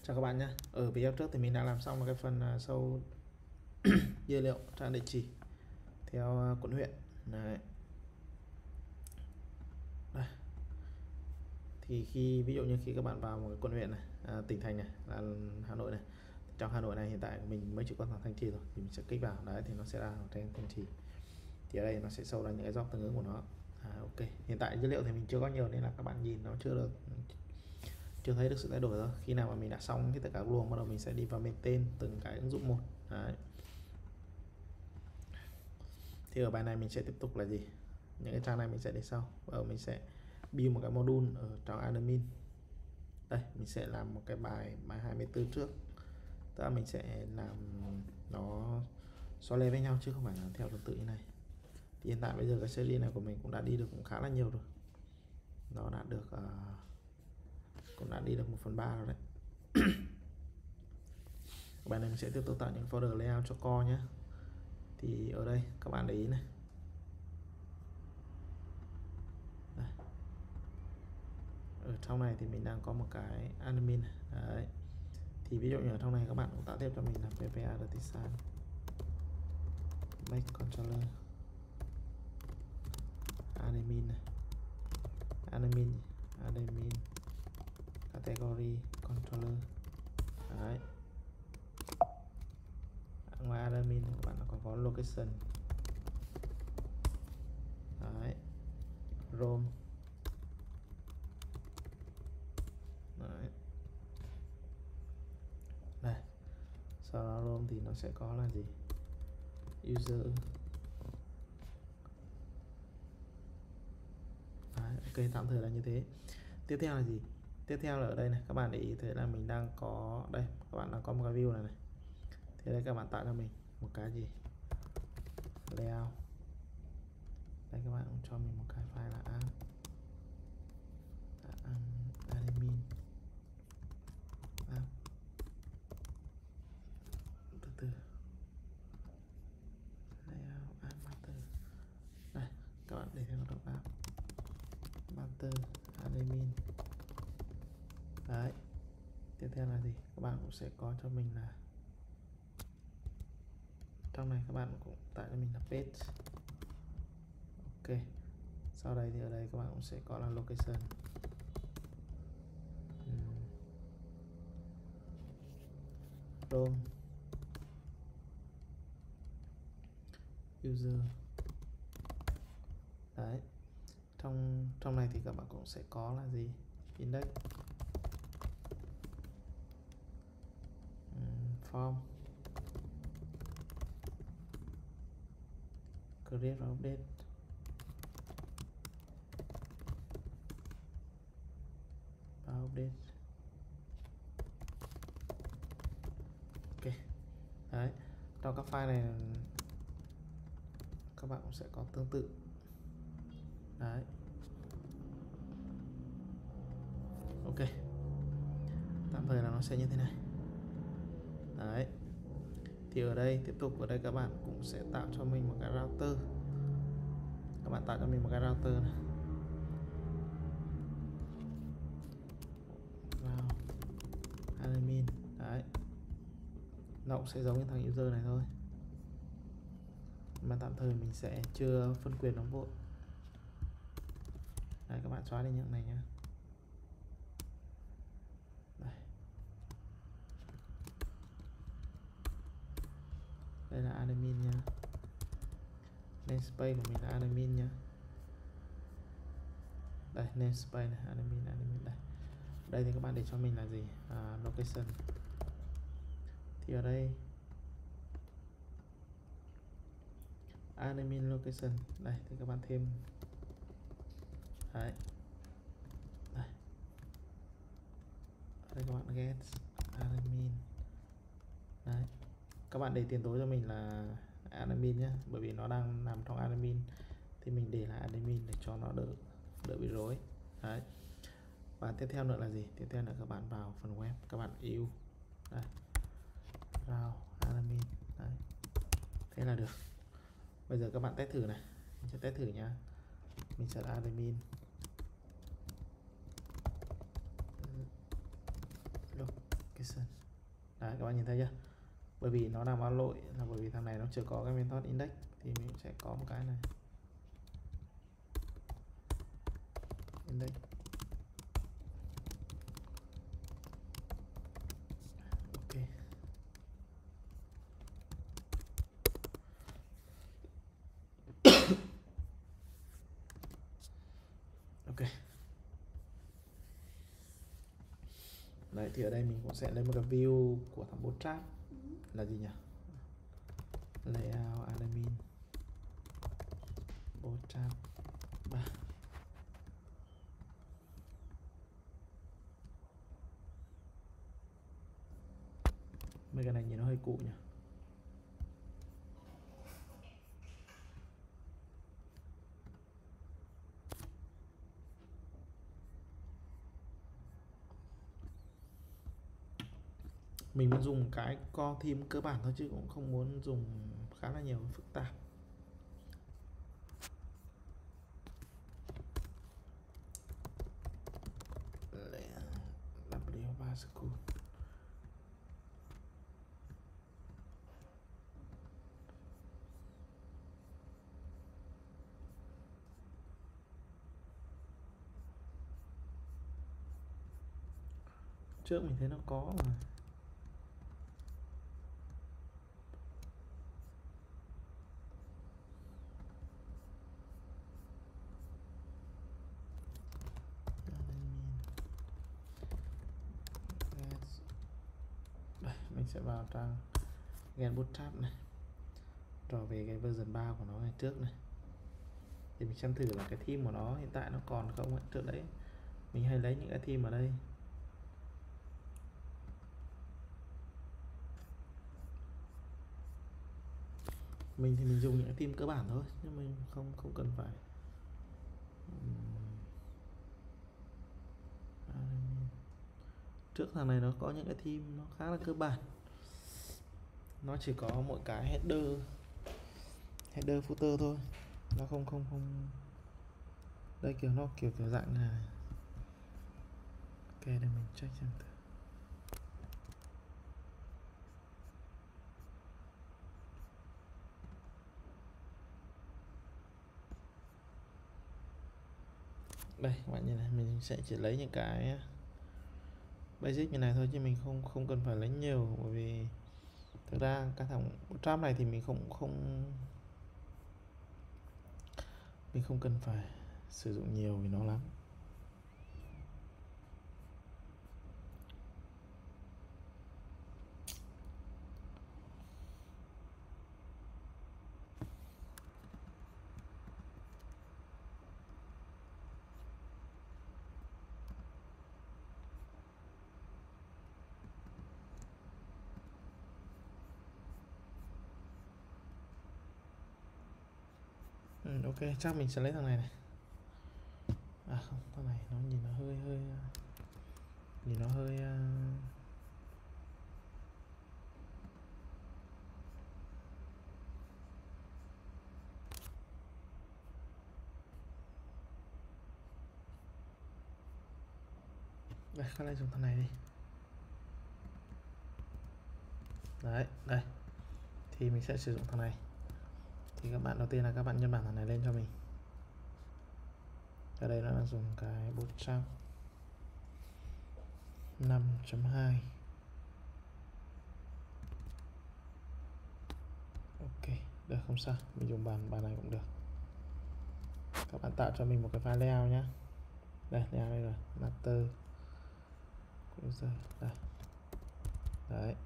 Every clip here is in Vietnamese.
Chào các bạn nhé. Ở video trước thì mình đã làm xong một cái phần sâu dữ liệu trang địa chỉ theo quận huyện. Đấy. Đây. Thì ví dụ như khi các bạn vào một cái quận huyện này, tỉnh thành này là Hà Nội này. Trong Hà Nội này hiện tại mình mới chỉ có thằng Thanh Trì rồi, thì mình sẽ kích vào đấy thì nó sẽ ra ở trên Thanh Trì. Thì ở đây nó sẽ show ra những cái job tương ứng của nó. Ok. Hiện tại dữ liệu thì mình chưa có nhiều nên là các bạn nhìn nó chưa thấy được sự thay đổi thôi. Khi nào mà mình đã xong tất cả các luồng, bắt đầu mình sẽ đi vào bên tên từng cái ứng dụng một. Đấy. Thì ở bài này mình sẽ tiếp tục là gì, những cái trang này mình sẽ để sau. Mình sẽ build một cái module ở trong admin. Đây mình sẽ làm một cái bài 24 trước, tức là mình sẽ làm nó so le với nhau chứ không phải là theo thứ tự như này. Thì hiện tại bây giờ cái series này của mình cũng đã đi được cũng khá là nhiều rồi, nó đã được cũng đã đi được 1/3 rồi đấy. Bài này mình sẽ tiếp tục tạo những folder layout cho core nhé. Thì ở đây các bạn để ý này, đây. Ở trong này thì mình đang có một cái admin này. Đấy. Thì ví dụ như ở trong này các bạn cũng tạo tiếp cho mình là ppa artisan make controller admin này, admin category controller. Đấy. Ngoài admin các bạn còn có location. Đấy. Rome. Đấy. Đây. Sau đó Rome thì nó sẽ có là gì, user. Đấy, ok, tạm thời là như thế. Tiếp theo là gì, tiếp theo là ở đây này các bạn để ý thấy là mình đang có đây, các bạn đang có một cái view này. Thế đây các bạn tạo cho mình một cái gì, layout. Đây các bạn cũng cho mình một cái file là admin từ từ layout master. Đây các bạn để theo động app master admin. Đấy. Tiếp theo là gì, các bạn cũng sẽ có cho mình là trong này các bạn cũng tạo cho mình là page. Ok. Sau đây thì ở đây các bạn cũng sẽ có là location. Rome. User. Đấy. Trong này thì các bạn cũng sẽ có là gì, index. Form. Create và update. Và update. Ok. Đấy. Trong các file này các bạn cũng sẽ có tương tự. Đấy. Ok. Tạm thời là nó sẽ như thế này. Đấy. Thì ở đây tiếp tục, ở đây các bạn cũng sẽ tạo cho mình một cái router. Các bạn tạo cho mình một cái router này. Vào admin. Đấy. Nó cũng sẽ giống như thằng user này thôi, mà tạm thời mình sẽ chưa phân quyền nó vội. Đây các bạn xóa đi những này nhé. Đây là admin nha. Namespace của mình là admin nha. Đây namespace này, admin đây. Đây thì các bạn để cho mình là gì, location. Thì ở đây admin location, đây thì các bạn thêm. Đấy. Đây. Ở đây các bạn get admin. Đấy. Các bạn để tiền tối cho mình là admin nhé, bởi vì nó đang nằm trong admin thì mình để là admin để cho nó đỡ bị rối. Đấy. Và tiếp theo nữa là gì, tiếp theo nữa các bạn vào phần web, các bạn yêu đây, vào admin. Đấy. Thế là được. Bây giờ các bạn test thử này, mình sẽ test thử nhá. Mình sẽ là admin location. location. Đấy, các bạn nhìn thấy chưa? Bởi vì nó nằm vào lỗi là bởi vì thằng này nó chưa có cái method index, thì mình sẽ có một cái này index. Ok. Ok. Đấy, thì ở đây mình cũng sẽ lấy một cái view của thằng Bootstrap là gì nhỉ? Layout admin Bootstrap 3. Mấy cái này nhìn nó hơi cũ nhỉ. Mình muốn dùng cái core theme cơ bản thôi chứ cũng không muốn dùng khá là nhiều phức tạp. W3 school. Trước mình thấy nó có mà. Đây, mình sẽ vào trang Gen Bootstrap này, rồi về cái version 3 của nó ngày trước này, thì mình xem thử là cái theme của nó hiện tại nó còn không. Trước đấy mình hay lấy những cái theme ở đây. Mình thì mình dùng những cái theme cơ bản thôi, nhưng mình không cần phải trước thằng này nó có những cái theme nó khá là cơ bản. Nó chỉ có mỗi cái header footer thôi. Nó không đây kiểu nó kiểu dạng này. Ok, để mình check xem thử. Đây các bạn nhìn này, mình sẽ chỉ lấy những cái basic như này thôi chứ mình không cần phải lấy nhiều, bởi vì thực ra cái thằng Bootstrap này thì mình không cần phải sử dụng nhiều vì nó lắm. Ok, chắc mình sẽ lấy thằng này này. À không, thằng này nó nhìn nó hơi nhìn nó hơi đây, các lại dùng thằng này đi. Đấy, đây thì mình sẽ sử dụng thằng này. Thì các bạn đầu tiên là các bạn nhân bản thằng này lên cho mình. Ở đây nó là dùng cái Bootstrap 5.2. Ok, được, không sao, mình dùng bàn này cũng được. Các bạn tạo cho mình một cái file layout nhé. Đây, layout đây rồi, master user đây. Đấy.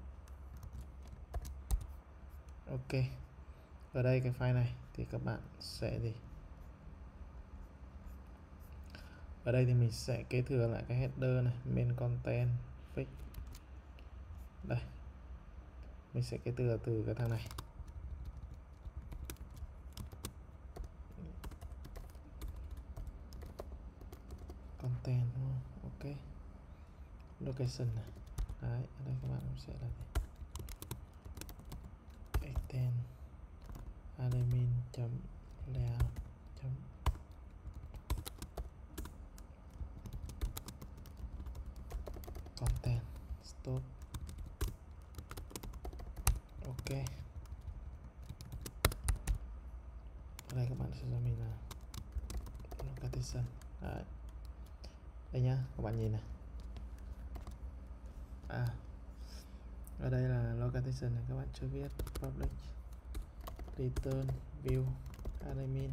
Ok. Ở đây cái file này thì các bạn sẽ gì? Ở đây thì mình sẽ kế thừa lại cái header này, main content fix. Đây. Mình sẽ kế thừa từ cái thằng này. Content đúng không? Ok. Location này. Đấy, ở đây các bạn cũng sẽ là gì? Extend admin layout content stop sẽ cho mình là location. Đấy. Đây nhá, các bạn nhìn này. Ở đây là location này, các bạn chưa viết public return view admin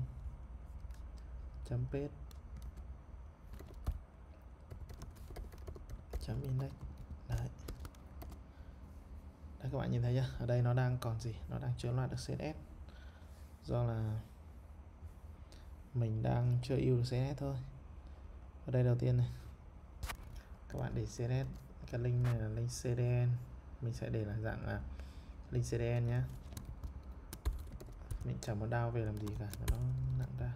page index. Đấy. Đấy các bạn nhìn thấy nhá, ở đây nó đang còn gì, nó đang chưa loạt được CSS, do là mình đang chưa yêu được CSS thôi. Ở đây đầu tiên này, các bạn để CSS, cái link này là link CDN, mình sẽ để là dạng link CDN nhé. Mình chẳng muốn download về làm gì cả, nó nặng ra.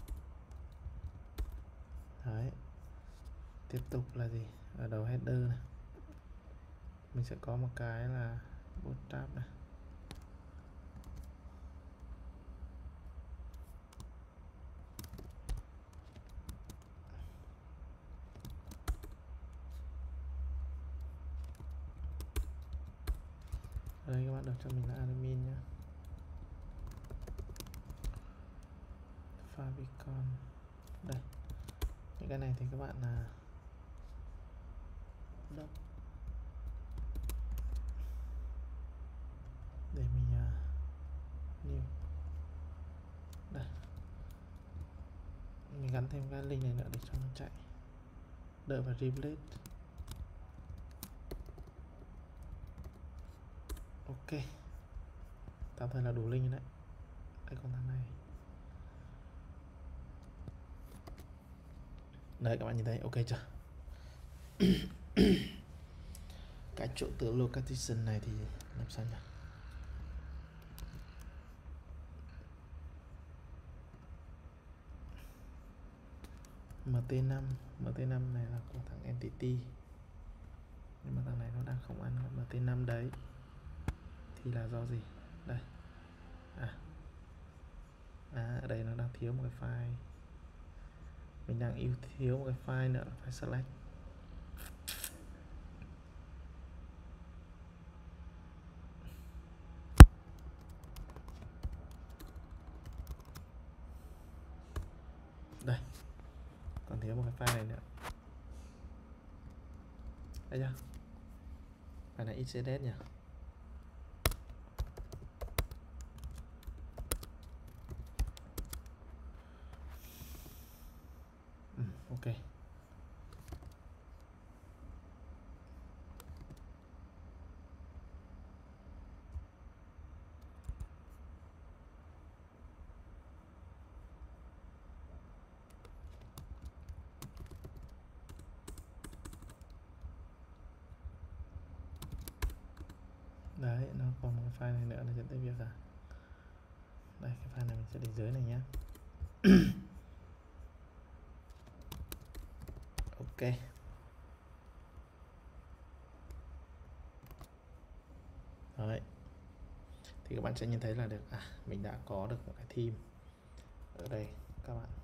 Đấy. Tiếp tục là gì, ở đầu header này mình sẽ có một cái là bootstrap này. Ở đây các bạn đọc cho mình là admin nhé. Favicon. Đây. Những cái này thì các bạn là đọc để mình new. Đây. Mình gắn thêm cái link này nữa để cho nó chạy đợi vào replace. Ok, tạm thời là đủ link đấy. Đây còn thằng này. Đấy các bạn nhìn thấy ok chưa? Cái chỗ từ location này thì làm sao nhỉ? MT5 này là của thằng entity, nhưng mà thằng này nó đang không ăn MT5 đấy thì là do gì? Đây. Ở đây nó đang thiếu một cái file, mình đang thiếu một cái file nữa, phải select. Đây, còn thiếu một cái file này nữa. Đây chưa? File này XCSS nhỉ? Ok. Đấy, nó còn một cái file này nữa là dẫn tới việc đây, cái file này mình sẽ để dưới này nhé. Ok. Đấy. Thì các bạn sẽ nhìn thấy là được mình đã có được một cái theme ở đây các bạn.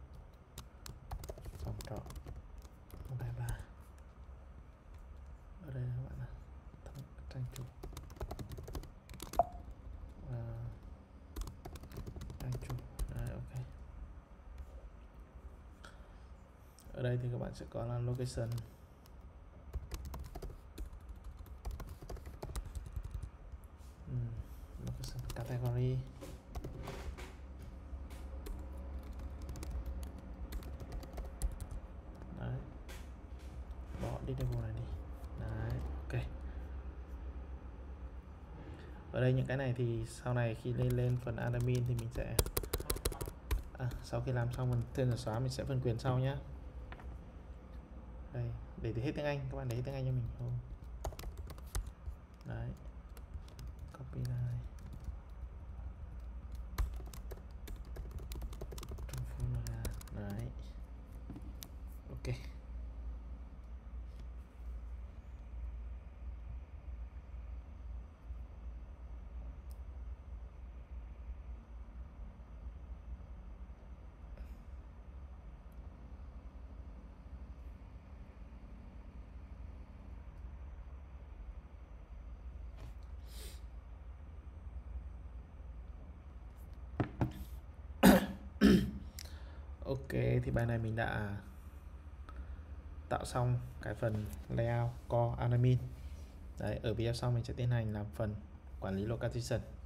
Phòng trọ 123. Ở đây các bạn là trang chủ. Trang chủ. Đấy, ok. Ở đây thì các bạn sẽ có là location. Location category. Đấy. Bỏ đi table này đi. Đấy, ok. Ở đây những cái này thì sau này khi lên phần admin thì mình sẽ sau khi làm xong phần tên xóa mình sẽ phân quyền sau nhé. Đây, để hết tiếng Anh, các bạn để hết tiếng Anh cho mình không? Đấy. Copy này. Trong folder ra. Đấy. Ok. Ok, thì bài này mình đã tạo xong cái phần layout core admin. Đấy, ở video sau mình sẽ tiến hành làm phần quản lý location.